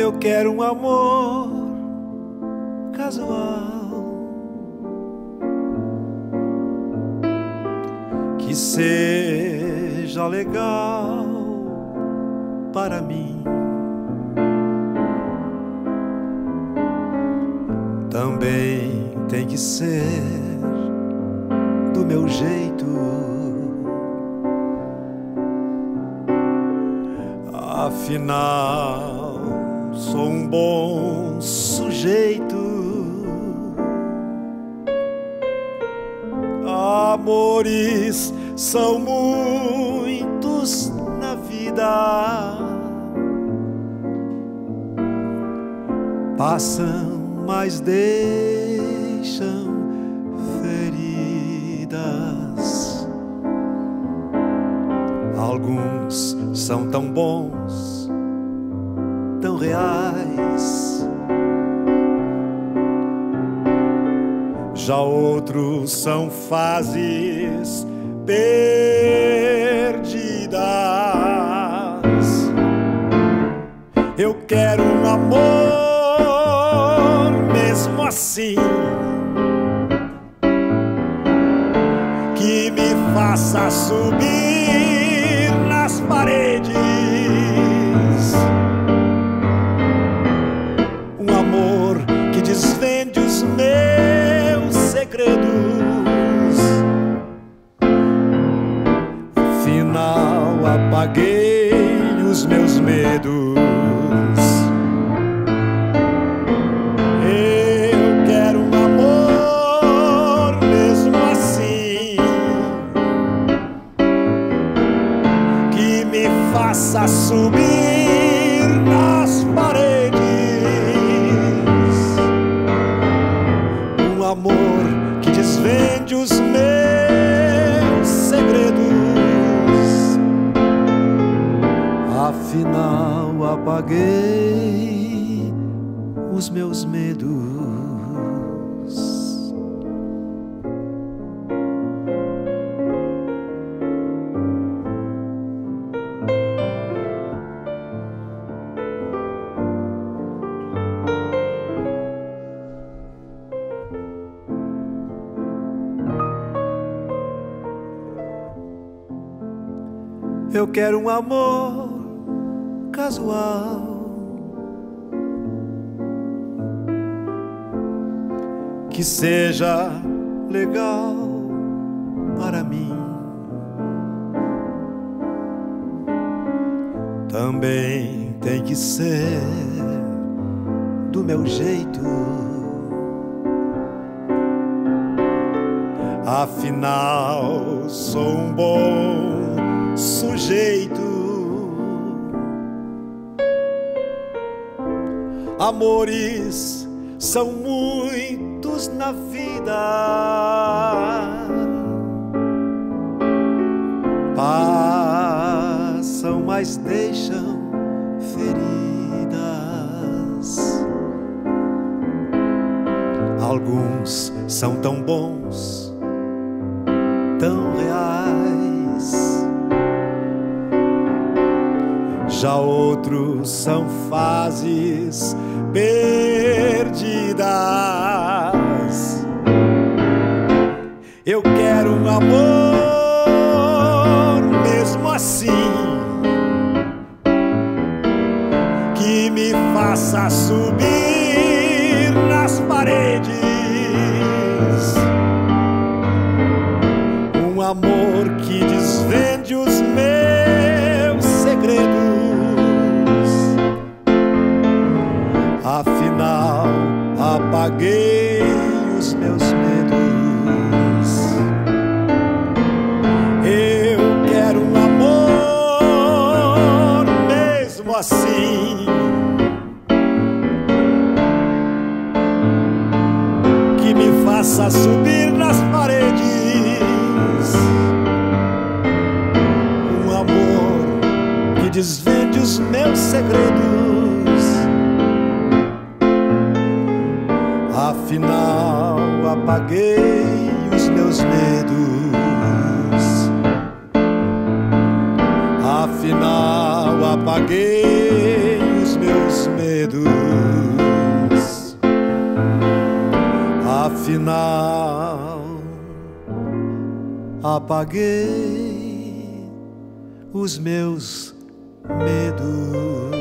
Eu quero um amor casual que seja legal para mim. Também tem que ser do meu jeito. Afinal, sou um bom sujeito. Amores são muitos na vida, passam, mas deixam feridas. Alguns são tão bons, tão reais, já outros são fases perdidas. Eu quero um amor mesmo assim, que me faça subir nas paredes. Um amor que desvende os meus segredos. Afinal, apaguei os meus medos. Eu quero um amor mesmo assim, que me faça subir nas paredes. Um amor que desvende os meus segredos. Afinal, apaguei os meus medos. Eu quero um amor casual que seja legal para mim. Também tem que ser do meu jeito. Afinal, sou um bom sujeito. Amores são muitos na vida, passam, mas deixam feridas. Alguns são tão bons, tão reais, já outros são fases perdidas. Eu quero um amor mesmo assim, que me faça subir nas paredes. Um amor que desvende os meus segredos. Afinal, apaguei os meus medos. Eu quero um amor mesmo assim, que me faça subir nas paredes. Um amor que desvende os meus segredos. Afinal, apaguei os meus medos. Afinal, apaguei os meus medos. apaguei os meus medos.